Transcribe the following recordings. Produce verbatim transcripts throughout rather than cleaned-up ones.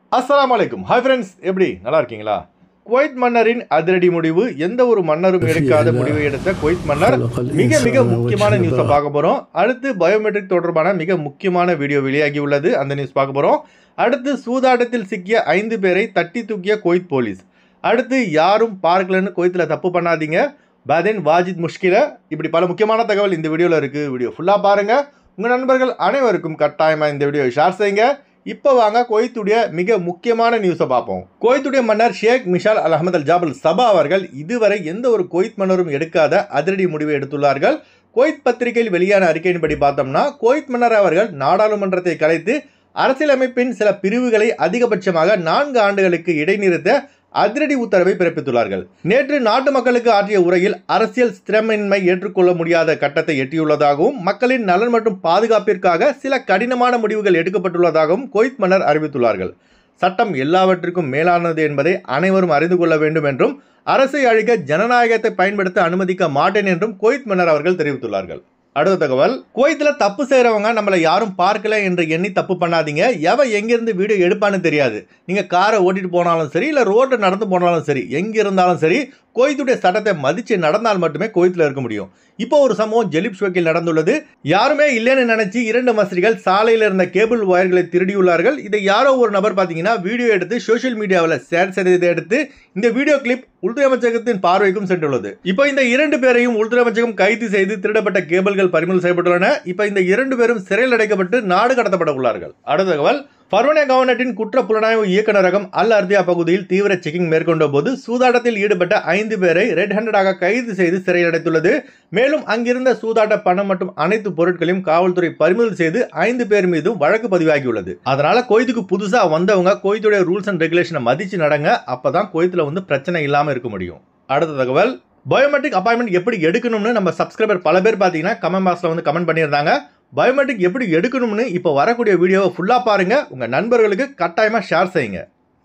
அஸ்ஸலாமு அலைக்கும். Hi friends, எப்படி நல்லா இருக்கீங்களா? குவைத் மன்னரின் அதிரடி முடிவு. எந்த ஒரு மன்னரும் எடுக்காத முடிவை எடுத்த குவைத் மன்னர் மிக மிக முக்கியமான நியூஸை பார்க்க போகிறோம். அடுத்து பயோமெட்ரிக் தொடர்பான மிக முக்கியமான வீடியோ வெளியாகி உள்ளது, அந்த நியூஸ் பார்க்க போகிறோம். அடுத்து சூதாட்டத்தில் சிக்கிய ஐந்து பேரை தட்டி தூக்கிய குவைத் போலீஸ். அடுத்து யாரும் பார்க்கலன்னு குவைத்தில் தப்பு பண்ணாதீங்க, பாதேன் வாஜித் முஷ்கில. இப்படி பல முக்கியமான தகவல் இந்த வீடியோவில் இருக்குது. வீடியோ ஃபுல்லாக பாருங்கள். உங்கள் நண்பர்கள் அனைவருக்கும் கட்டாயமாக இந்த வீடியோவை ஷேர் செய்யுங்க. இப்போ வாங்க குவைத்துடைய மிக முக்கியமான நியூஸை பார்ப்போம். குவைத்துடைய மன்னர் ஷேக் மிஷால் அல் அஹமத் அல் ஜாபல் சபா அவர்கள் இதுவரை எந்த ஒரு குவைத் மன்னரும் எடுக்காத அதிரடி முடிவை எடுத்துள்ளார்கள். குவைத் பத்திரிகையில் வெளியான அறிக்கையின்படி பார்த்தோம்னா, குவைத் மன்னர் அவர்கள் நாடாளுமன்றத்தை கலைத்து அரசியலமைப்பின் சில பிரிவுகளை அதிகபட்சமாக நான்கு ஆண்டுகளுக்கு இடைநிறுத்த அதிரடி உத்தரவை பிறப்பித்துள்ளார்கள். நேற்று நாட்டு மக்களுக்கு ஆற்றிய உரையில் அரசியல் ஸ்திரமின்மை ஏற்றுக்கொள்ள முடியாத கட்டத்தை எட்டியுள்ளதாகவும் மக்களின் நலன் மற்றும் பாதுகாப்பிற்காக சில கடினமான முடிவுகள் எடுக்கப்பட்டுள்ளதாகவும் குவைத் மன்னர் அறிவித்துள்ளார்கள். சட்டம் எல்லாவற்றிற்கும் மேலானது என்பதை அனைவரும் அறிந்து கொள்ள வேண்டும் என்றும் அரசை அழிக்க ஜனநாயகத்தை பயன்படுத்த அனுமதிக்க மாட்டேன் என்றும் குவைத் மன்னர் அவர்கள் தெரிவித்துள்ளார்கள். அடுத்த தகவல், குவைத்தில் தப்பு செய்கிறவங்க நம்மளை யாரும் பார்க்கல என்று எண்ணி தப்பு பண்ணாதீங்க. எவன் எங்கேருந்து வீடியோ எடுப்பான்னு தெரியாது. நீங்கள் காரை ஓட்டிட்டு போனாலும் சரி, இல்லை ரோட்டில் நடந்து போனாலும் சரி, எங்கே இருந்தாலும் சரி, குவைத்துடைய சட்டத்தை மதித்து நடந்தால் மட்டுமே குவைத்தில் இருக்க முடியும். இப்போ ஒரு சம்பவம் ஜெலிப் ஷோக்கில் நடந்துள்ளது. யாருமே இல்லைன்னு நினைச்சு இரண்டு மஸ்ரிகள் சாலையில் இருந்த கேபிள் ஒயர்களை திருடியுள்ளார்கள். இதை யாரோ ஒரு நபர் பார்த்தீங்கன்னா வீடியோ எடுத்து சோஷியல் மீடியாவில் ஷேர் செய்ததை எடுத்து இந்த வீடியோ கிளிப் உள்துறை அமைச்சகத்தின் பார்வைக்கும் சென்றுள்ளது. இப்போ இந்த இரண்டு பேரையும் உள்துறை அமைச்சகம் கைது செய்து திருடப்பட்ட கேபிள்கள் பறிமுதல் செய்யப்பட்டுள்ளன. இப்போ இந்த இரண்டு பேரும் சிறையில் அடைக்கப்பட்டு நாடு கடத்தப்பட உள்ளார்கள். அடுத்த தகவல், பர்வனே கவர்னட்டின் குற்ற புலனாய்வு இயக்குநரகம் அல் அர்தியா பகுதியில் தீவிர செக்கிங் மேற்கொண்ட போது சூதாட்டத்தில் ஈடுபட்ட ஐந்து பேரை ரெட் ஹேண்டடாக கைது செய்து சிறையில் அடைத்துள்ளது. மேலும் அங்கிருந்த சூதாட்ட பணம் மற்றும் அனைத்து பொருட்களையும் காவல்துறை பறிமுதல் செய்து ஐந்து பேர் மீதும் வழக்கு பதிவாகியுள்ளது. அதனால குவைத்துக்கு புதுசா வந்தவங்க குவைத்துடைய ரூல்ஸ் அண்ட் ரெகுலேஷனை மதிச்சு நடங்க. அப்பதான் குவைத்துல வந்து பிரச்சனை இல்லாம இருக்க முடியும். அடுத்த தகவல், பயோமெட்ரிக் அப்பாயின்மெண்ட் எப்படி எடுக்கணும்னு நம்ம சப்ஸ்கிரைபர் பல பேர் பார்த்தீங்கன்னா கமெண்ட் பாக்ஸ்ல வந்து கமெண்ட் பண்ணியிருந்தாங்க. பயோமெட்ரிக் எப்படி எடுக்கணும்னு இப்போ வரக்கூடிய வீடியோவை ஃபுல்லாக பாருங்க. உங்க நண்பர்களுக்கு கட்டாயமாக ஷேர் செய்யுங்க.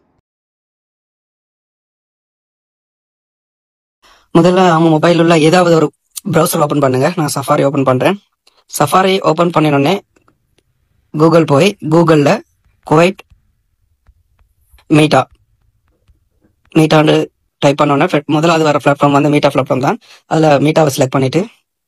முதல்ல அவங்க மொபைல் உள்ள ஏதாவது ஒரு ப்ரௌசர் ஓப்பன் பண்ணுங்க. நான் சஃபாரி ஓப்பன் பண்றேன். சஃபாரி ஓப்பன் பண்ணினோடனே கூகுள் போய் கூகுளில் குவைட் மீட்டா மீட்டான்னு டைப் பண்ணோன்னே முதலாவது வர பிளாட்ஃபார்ம் வந்து மீட்டா பிளாட்ஃபார்ம் தான். அதில் மீட்டாவை செலக்ட் பண்ணிட்டு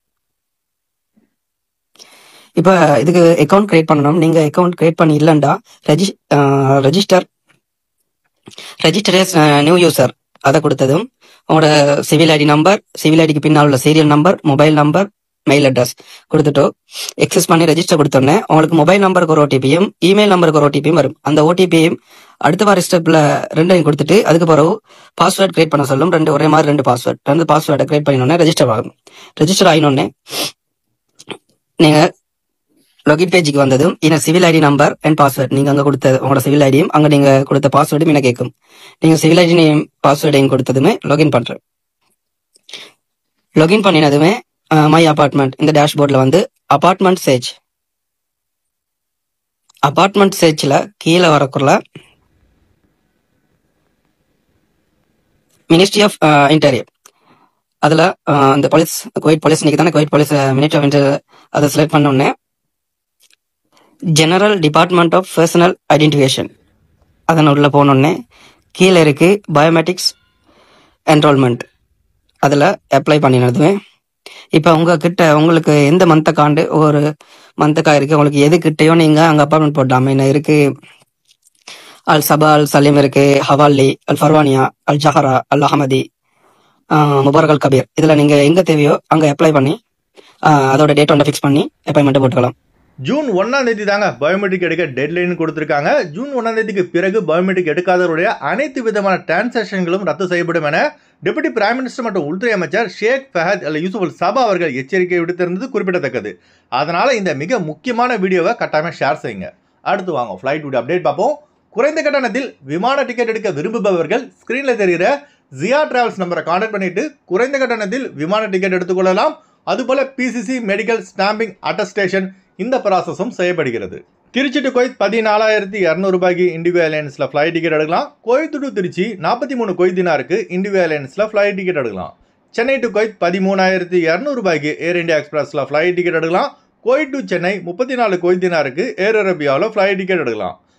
இப்போ இதுக்கு அக்கௌண்ட் கிரியேட் பண்ணணும். நீங்கள் அக்கௌண்ட் கிரியேட் பண்ணி இல்லைண்டா ரெஜி register register as new user அதை கொடுத்ததும் உங்களோட சிவில் ஐடி நம்பர், சிவில் ஐடிக்கு பின்னால் உள்ள serial number, mobile number, mail address கொடுத்துட்டு எக்ஸஸ் பண்ணி ரெஜிஸ்டர் கொடுத்தோன்னே உங்களுக்கு மொபைல் நம்பருக்கு ஒரு ஓடிபியும் இமெயில் நம்பருக்கு ஒரு ஓடிபியும் வரும். அந்த ஓடிபியும் அடுத்த வார ஸ்டெப்ல ரெண்டையும் கொடுத்துட்டு அதுக்கு பிறகு பாஸ்வேர்ட் கிரியேட் பண்ண சொல்லும். ரெண்டு ஒரே மாதிரி ரெண்டு பாஸ்வேர்ட் ரெண்டு பாஸ்வேர்டை கிரியேட் பண்ணினோடனே ரெஜிஸ்டர் ஆகும். ரெஜிஸ்டர் ஆகினோடனே நீங்கள் லாகின் பேஜுக்கு வந்ததும் இன்னும் civil ID number and password நீங்கள் அங்கே கொடுத்த உங்களோட சிவில் ஐடியும் அங்கே நீங்கள் கொடுத்த பாஸ்வேர்டும் என்ன கேட்கும். நீங்கள் சிவில் ஐடியும் பாஸ்வேர்டையும் கொடுத்ததுமே லாகின் பண்ணுறேன். லாகின் பண்ணினதுமே மை அபார்ட்மெண்ட் இந்த டேஷ்போர்டில் வந்து அபார்ட்மெண்ட் சேஜ் அபார்ட்மெண்ட் சேஜில் கீழே வரக்குள்ள மினிஸ்ட்ரி ஆஃப் இன்டீரியர் அதில் அந்த போலீஸ் குவைட் போலீஸ் இன்னைக்கு தானே Kuwait police ministry of interior அதை செலக்ட் பண்ணோடனே general department of personal identification அதன் உள்ள போனோடனே கீழே இருக்கு பயோமெட்ரிக்ஸ் என்ரோல்மெண்ட் அதில் அப்ளை பண்ணினதுமே இப்போ உங்ககிட்ட உங்களுக்கு எந்த மந்தக்காண்டு ஒரு மந்தக்கா இருக்கு, உங்களுக்கு எது கிட்டையோ நீங்கள் அங்கே அப்பாயின்மெண்ட் போட்டாமல் என்ன இருக்கு. அல் சபா அல் சலீம் இருக்கு, Hawalli Al Farwaniya Al Jahra Al Ahmadi Mubarak Al Kabeer இதில் நீங்கள் எங்கே தேவையோ அங்கே அப்ளை பண்ணி அதோட டேட் ஒன்றை ஃபிக்ஸ் பண்ணி அப்பாயின்மெண்ட்டை போட்டுக்கலாம். ஜூன் ஒன்னாம் தேதி தாங்க பயோமெட்ரிக் எடுக்க டெட்லைன் கொடுத்திருக்காங்க. ஜூன் ஒன்னாம் தேதிக்கு பிறகு பயோமெட்ரிக் எடுக்காதவருடைய அனைத்து விதமான டிரான்சாக்ஷன்களும் ரத்து செய்யப்படும் என டெபுட்டி பிரைம் மினிஸ்டர் மற்றும் உள்துறை அமைச்சர் ஷேக் ஃபஹத் அல் யூசுப் அல் சபா அவர்கள் எச்சரிக்கை விடுத்திருந்தது குறிப்பிடத்தக்கது. அதனால இந்த மிக முக்கியமான வீடியோவை கட்டாயமாக ஷேர் செய்யுங்க. அடுத்து வாங்க ஃபிளைட் வீடியோ அப்டேட் பார்ப்போம். குறைந்த கட்டணத்தில் விமான டிக்கெட் எடுக்க விரும்புபவர்கள் ஸ்கிரீன்ல தெரிகிற ஜியா டிராவல்ஸ் நம்பரை கான்டாக்ட் பண்ணிட்டு குறைந்த கட்டணத்தில் விமான டிக்கெட் எடுத்துக்கொள்ளலாம். அதுபோல பிசிசி மெடிக்கல் ஸ்டாம்பிங் அட்டஸ்டேஷன் இந்த ப்ராசஸும் செய்யப்படுகிறது. திருச்சி டு குவைத் பதினாலாயிரத்தி இரநூறு ரூபாய்க்கு இண்டிகோ ஏர்லைன்ஸில் ஃப்ளைட் டிக்கெட் எடுக்கலாம். குவைத் டு திருச்சி நாற்பத்தி மூணு குவைத் தினாருக்கு இண்டிகோ ஏர்லைன்ஸில் ஃப்ளைட் டிக்கெட் எடுக்கலாம். சென்னை டு குவைத் பதிமூணாயிரத்தி இரநூறு ரூபாய்க்கு ஏர் இந்தியா எக்ஸ்பிரஸில் ஃப்ளைட் டிக்கெட் எடுக்கலாம். குவைத் டு சென்னை முப்பத்தி நாலு குவைத் தினாருக்கு ஏர் அரேபியாவில் ஃப்ளைட் டிக்கெட் எடுக்கலாம்.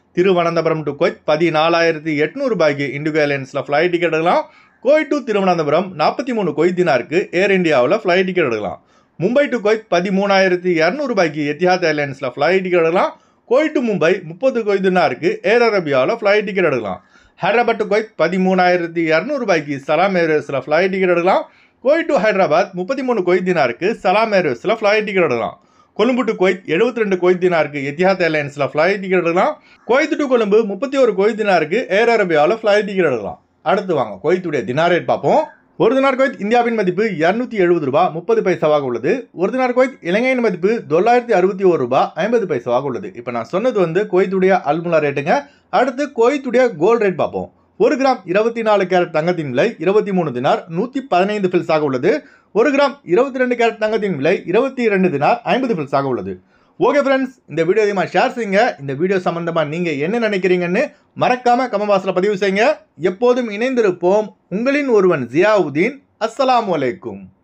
திருவனந்தபுரம் டு குவைத் பதினாலாயிரத்தி எட்நூறு ரூபாய்க்கு இண்டிகோ ஏர்லைன்ஸில் ஃப்ளைட் டிக்கெட் எடுக்கலாம். குவைத் டு திருவனந்தபுரம் நாற்பத்தி மூணு குவைத் தினாருக்கு ஏர் இந்தியாவில் ஃப்ளைட் டிக்கெட் எடுக்கலாம். மும்பை டு குவைத் பதிமூணாயிரத்தி இரநூறு ரூபாய்க்கு எத்திஹாத் ஏர்லைன்ஸில் ஃப்ளைட் டிக்கெட் எடுக்கலாம். குவைத் டு மும்பை முப்பது குவைத் தினாருக்கு ஏர் அரேபியாவில் ஃப்ளைட் டிக்கெட் எடுக்கலாம். ஹைதராபாத் டு குவைத் பதிமூணாயிரத்தி இரநூறு ரூபாய்க்கு சலாம் ஏர்வேஸில் ஃப்ளைட் டிக்கெட் எடுக்கலாம். குவைத் டு ஹைதராபாத் முப்பத்தி மூணு குவைத் தினாருக்கு சலாம் ஏர்வேஸில் ஃப்ளைட் டிக்கெட் எடுக்கலாம். கொழும்பு டு குவைத் எழுபத்தி ரெண்டு குவைத் தினாருக்கு எத்திஹாத் ஏர்லைன்ஸில் ஃப்ளைட் டிக்கெட் எடுக்கலாம். குவைத் டு கொழும்பு முப்பத்தி ஒரு குவைத் தினாருக்கு ஏர் அரேபியாவில் ஃப்ளைட் டிக்கெட் எடுக்கலாம். அடுத்து வாங்க குவைத்துடைய தினார் ரேட் பார்ப்போம். ஒரு தினார் குவைத் இந்தியாவின் மதிப்பு இருநூத்தி எழுபது ரூபாய் முப்பது பைசாவாக உள்ளது. ஒரு தினார் குவைத் இலங்கையின் மதிப்பு தொள்ளாயிரத்தி அறுபத்தி ஒரு ரூபாய் ஐம்பது பைசாவாக உள்ளது. இப்போ நான் சொன்னது வந்து குவைத்துடைய அல்முலா ரேட்டுங்க. அடுத்து குவைத்துடைய கோல்டு ரேட் பார்ப்போம். ஒரு கிராம் இருபத்தி நாலு கேரட் தங்கத்தின் விலை இருபத்தி மூணு தினார் நூற்றி பதினைந்து ஃபில்ஸாக உள்ளது. ஒரு கிராம் இருபத்தி ரெண்டு கேரட் தங்கத்தின் விலை இருபத்தி இரண்டு தினார் ஐம்பது ஃபில்ஸாக உள்ளது. ஓகே ஃப்ரெண்ட்ஸ், இந்த வீடியோ அதிகமாக ஷேர் செய்யுங்க. இந்த வீடியோ சம்பந்தமாக நீங்கள் என்ன நினைக்கிறீங்கன்னு மறக்காமல் கமெண்ட் பாக்ஸில் பதிவு செய்யுங்க. எப்போதும் இணைந்திருப்போம். உங்களின் ஒருவன் ஜியாவுதீன். அஸ்ஸலாமு அலைக்கும்.